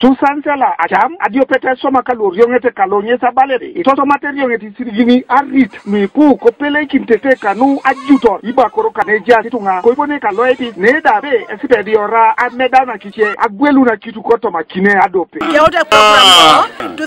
Tusansela acham adiopete soma kaloriongete kalonyesa balere itoto materiongete sirigini arit mipu kopele kintete kanu ajutor iba koroka neja situnga koibone kaloeti nedabe esipedi ora ameda na kiche agwelu na kitu koto makine adope Ejautene program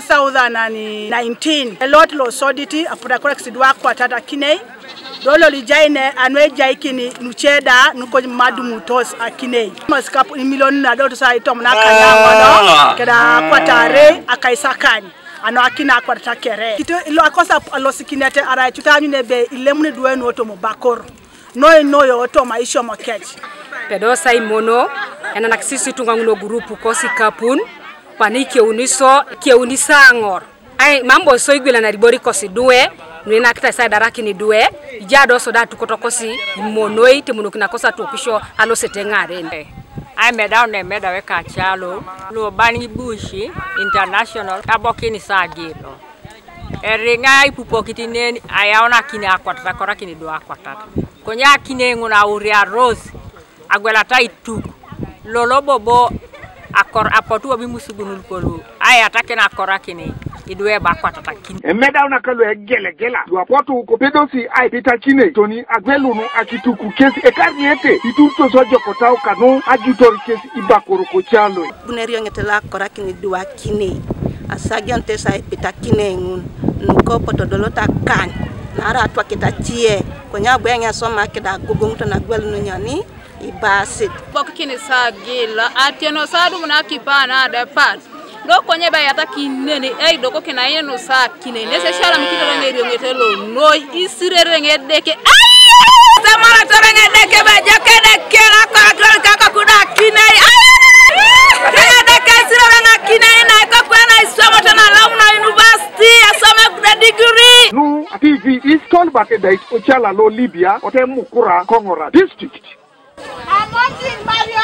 2019 a lot lo soditi apuda kora kisidwa kwa tata kine dolo lijaine anwe jaikini nucheda nuko madu mutos akine maskapu milioni na doto sa itom na kanyama keda kwatare akaisakani ano akina kwata kere kito ilo akosa alosikinete ara chutanyu nebe ilemune duenu oto mobakor no yo oto maisho mokech pedo sai mono ena nakisisi tunganguno grupu kosi kapun panike uniso ke unisangor ai mambo so igwela na ribori kosi duwe nina kita sai daraki ni duwe ijado so datu kotokosi monoi temuno kinakosa tuokisho alo setengare ai meda weka chalo lo bani bushi international abokini sagilo eringa ipupokitine ayaona kini akwatata kora kini do akwatata konya kini nguna uria rose agwela taitu lolo bobo akor apotu abimusugunul polu ai atake na kora kini Idwe bakwatata kini emeda una kalo egela duapoto kopedosi ai pitakine toni agwelunu akituku kesi ekarniete ituto sojo kotao kanu ajutor kesi ibakoro kochalo bunerio ngetela kora kini dua kini asagiante sai pitakine ngun nuko potodolota kan nara atwa kitachie konya bwenya soma kida gugunguto na gwelunu nyani ibasit bokini sagila atieno sadu munakipana de pat doko nyeba yata kinene doko kinaye no sa kinene se shala mkito ngeri ngetelo no isirere ngedeke samara tore ngedeke ba jakene kera ka kaka kuda kinai ngedeke sirere na kinai na ka kwena isomo tena launa university asome kuda degree nu TV is called back at Ochala lo Libya ote mukura Kongora district I'm watching